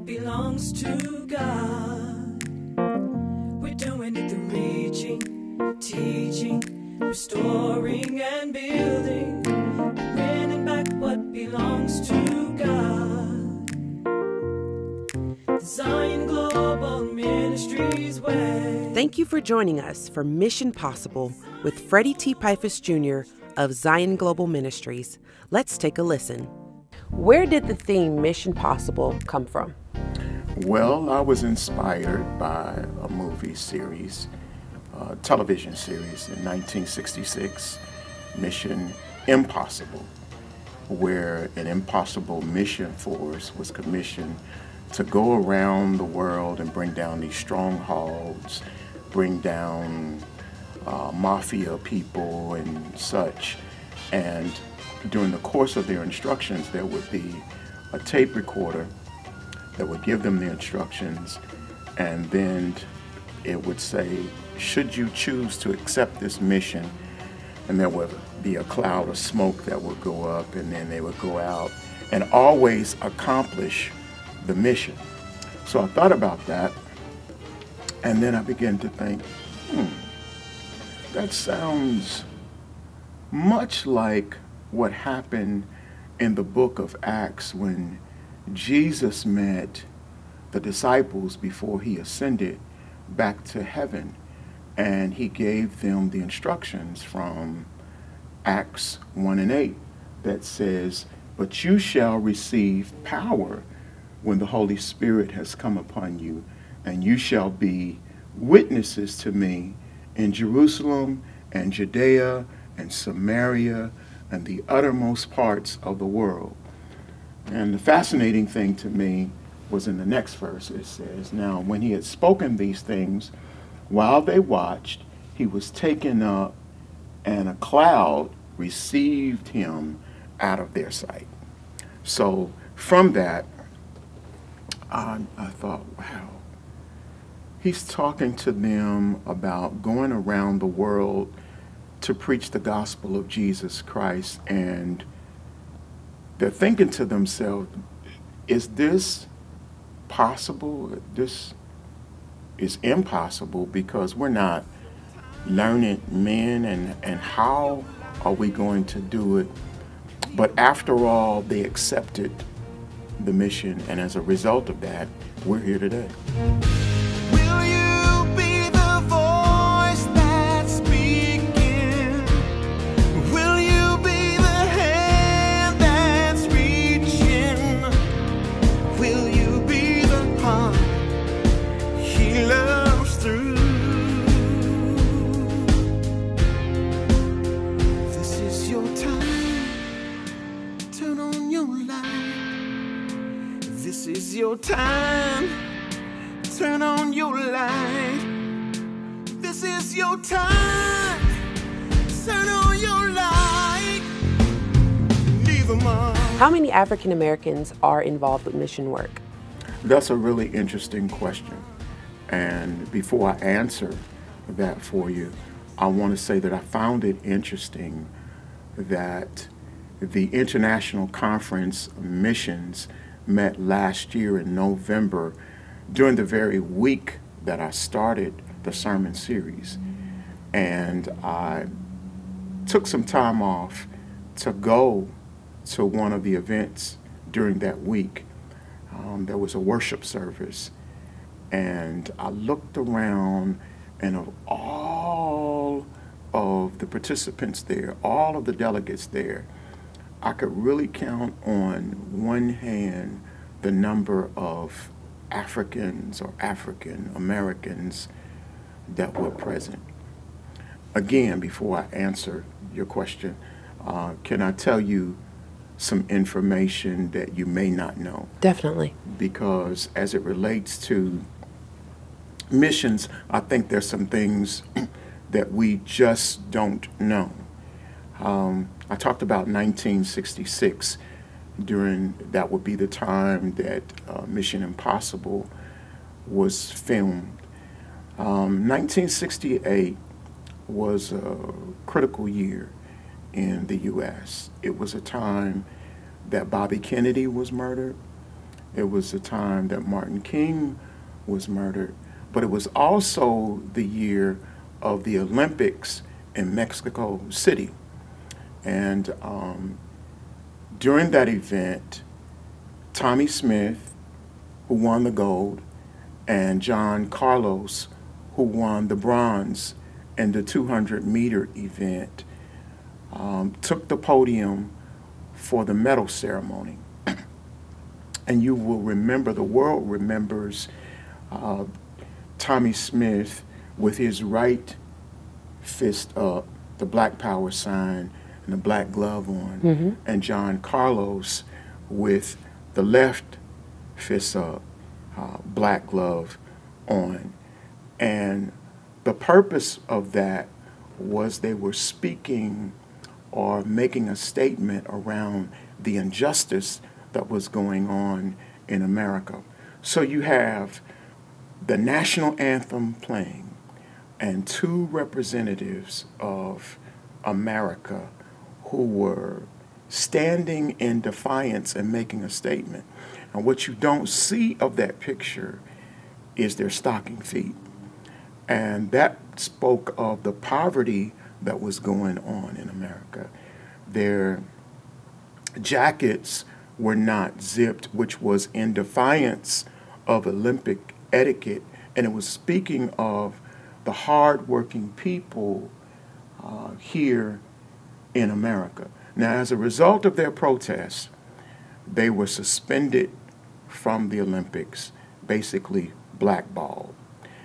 what belongs to God. We're doing it through reaching, teaching, restoring and building, winning back what belongs to God. The Zion Global Ministries way. Thank you for joining us for Mission Possible with Freddie T. Pifus Jr. of Zion Global Ministries. Let's take a listen. Where did the theme Mission Possible come from? Well, I was inspired by a movie series, television series in 1966, Mission Impossible, where an impossible mission force was commissioned to go around the world and bring down these strongholds, bring down mafia people and such. And during the course of their instructions, there would be a tape recorder that would give them the instructions, and then it would say, should you choose to accept this mission, and there would be a cloud of smoke that would go up, and then they would go out and always accomplish the mission. So I thought about that, and then I began to think, that sounds much like what happened in the book of Acts when Jesus met the disciples before he ascended back to heaven, and he gave them the instructions from Acts 1:8 that says, "But you shall receive power when the Holy Spirit has come upon you, and you shall be witnesses to me in Jerusalem and Judea and Samaria and the uttermost parts of the world." And the fascinating thing to me was in the next verse. It says, "Now when he had spoken these things, while they watched, he was taken up, and a cloud received him out of their sight." So from that, I thought, wow, he's talking to them about going around the world to preach the gospel of Jesus Christ, and they're thinking to themselves, is this possible? This is impossible because we're not learned men, and how are we going to do it? But after all, they accepted the mission, and as a result of that, we're here today. Will you be the voice that's speaking? Will you be the hand that's reaching? Will you be the heart he loves through? This is your time. Turn on your light. This is your time. Turn on your light. This is your time. Turn on your light. Leave them all. How many African Americans are involved with mission work? That's a really interesting question. And before I answer that for you, I want to say that I found it interesting that the International Conference of Missions met last year in November during the very week that I started the sermon series. And I took some time off to go to one of the events during that week. There was a worship service, and I looked around, and of all of the participants there, all of the delegates there, I could really count on one hand the number of Africans or African Americans that were present. Again, before I answer your question, can I tell you some information that you may not know? Definitely. Because as it relates to missions, I think there's some things that we just don't know. I talked about 1966. That would be the time that Mission Impossible was filmed. 1968 was a critical year in the U.S. It was a time that Bobby Kennedy was murdered, It was the time that Martin King was murdered, but it was also the year of the Olympics in Mexico City. And during that event, Tommy Smith, who won the gold, and John Carlos, who won the bronze in the 200-meter event, took the podium for the medal ceremony. And you will remember, the world remembers Tommy Smith with his right fist up, the Black Power sign, and the black glove on, and John Carlos with the left fist up, black glove on. And the purpose of that was they were speaking or making a statement around the injustice that was going on in America. So you have the national anthem playing and two representatives of America who were standing in defiance and making a statement. And what you don't see of that picture is their stocking feet. And that spoke of the poverty that was going on in America. Their jackets were not zipped, which was in defiance of Olympic etiquette. And it was speaking of the hardworking people here in America. Now, as a result of their protests, they were suspended from the Olympics, basically blackballed.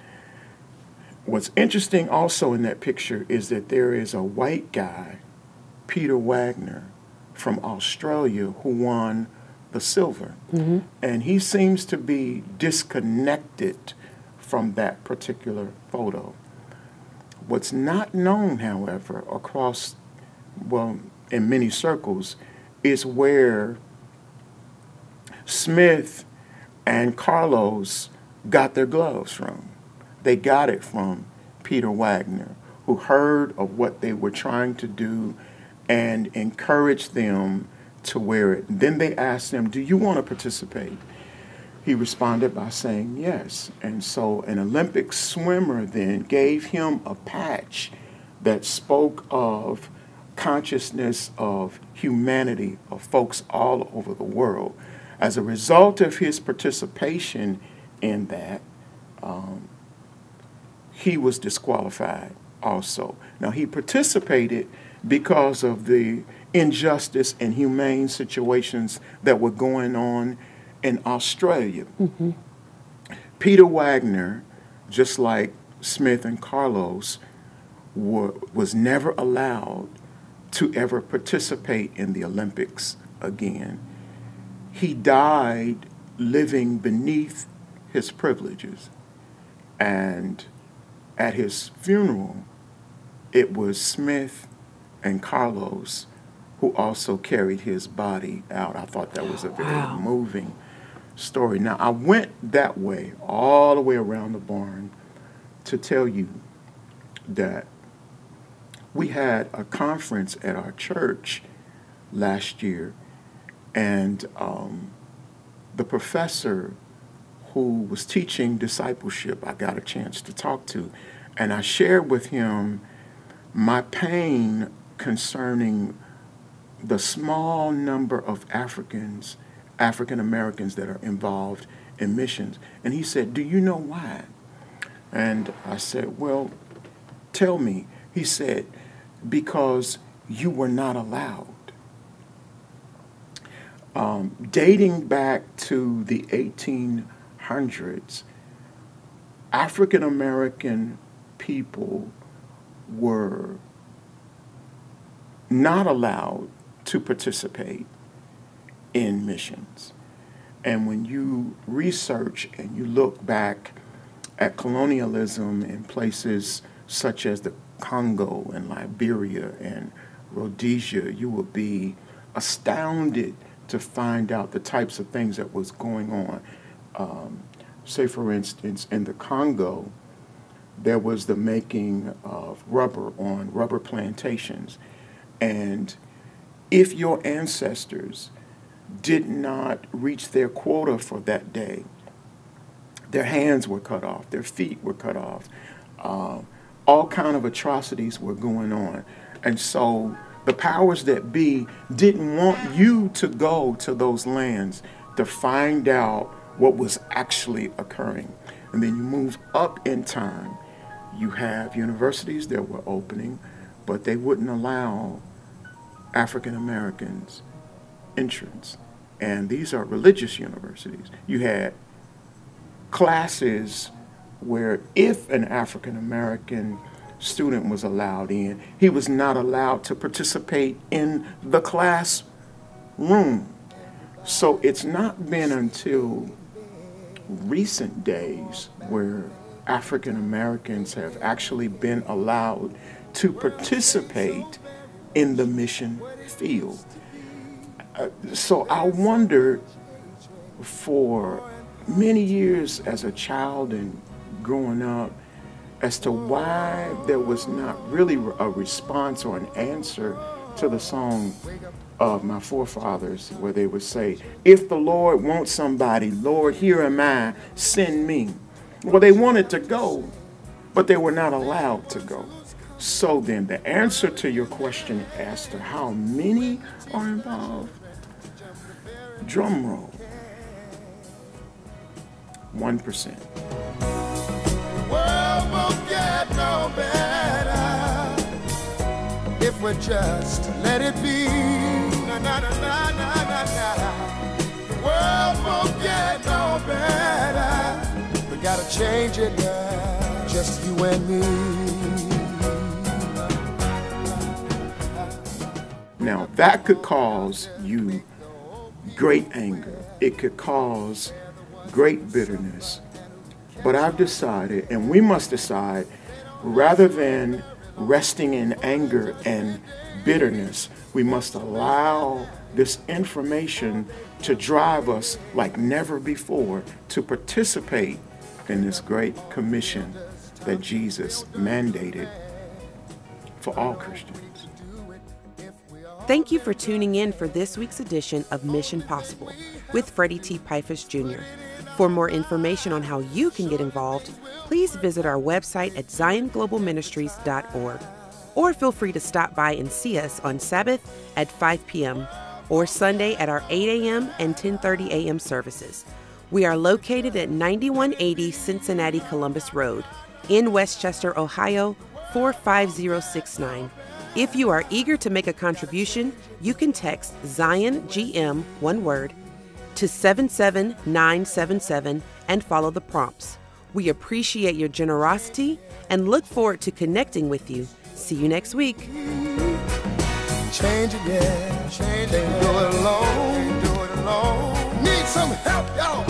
What's interesting also in that picture is that there is a white guy, Peter Wagner, from Australia, who won the silver. And he seems to be disconnected from that particular photo. What's not known, however, across, well, in many circles, is where Smith and Carlos got their gloves from. They got it from Peter Wagner, who heard of what they were trying to do and encouraged them to wear it. Then they asked him, "Do you want to participate?" He responded by saying yes. And so an Olympic swimmer then gave him a patch that spoke of consciousness of humanity of folks all over the world. As a result of his participation in that, he was disqualified also. Now, he participated because of the injustice and humane situations that were going on in Australia. Peter Wagner, just like Smith and Carlos, was never allowed to ever participate in the Olympics again. He died living beneath his privileges. And at his funeral, it was Smith and Carlos who also carried his body out. I thought that was a very moving story. Now, I went that way, all the way around the barn, to tell you that we had a conference at our church last year, and the professor who was teaching discipleship, I got a chance to talk to, and I shared with him my pain concerning the small number of African Americans that are involved in missions. And he said, "Do you know why?" And I said, "Well, tell me." He said, "Because you were not allowed." Dating back to the 1800s, African American people were not allowed to participate in missions. And when you research and you look back at colonialism in places such as the Congo and Liberia and Rhodesia, you will be astounded to find out the types of things that was going on. Say, for instance, in the Congo, there was the making of rubber on rubber plantations. And if your ancestors did not reach their quota for that day. Their hands were cut off, their feet were cut off. All kind of atrocities were going on. And so the powers that be didn't want you to go to those lands to find out what was actually occurring. And then you move up in time. You have universities that were opening, but they wouldn't allow African Americans entrance. And these are religious universities. You had classes where if an African American student was allowed in, he was not allowed to participate in the classroom. So it's not been until recent days where African Americans have actually been allowed to participate in the mission field. So I wondered for many years as a child and growing up as to why there was not really a response or an answer to the song of my forefathers where they would say, if the Lord wants somebody, Lord, here am I, send me. Well, they wanted to go, but they were not allowed to go. So then the answer to your question as to how many are involved, drum roll, 1%. World won't get no better if we just let it be. Na, na, na, na, na, na, na. The world won't get no better. We gotta change it now, just you and me. Now that could cause you great anger. It could cause great bitterness. But I've decided, and we must decide, rather than resting in anger and bitterness, we must allow this information to drive us like never before to participate in this great commission that Jesus mandated for all Christians. Thank you for tuning in for this week's edition of Mission Possible with Freddie T. Pifus Jr. For more information on how you can get involved, please visit our website at zionglobalministries.org, or feel free to stop by and see us on Sabbath at 5 p.m. or Sunday at our 8 a.m. and 10:30 a.m. services. We are located at 9180 Cincinnati Columbus Road in Westchester, Ohio, 45069. If you are eager to make a contribution, you can text Zion GM, one word, to 77977 and follow the prompts. We appreciate your generosity and look forward to connecting with you. See you next week. Change it, yeah. Change it. Can't do it alone. Do it alone. Need some help, y'all.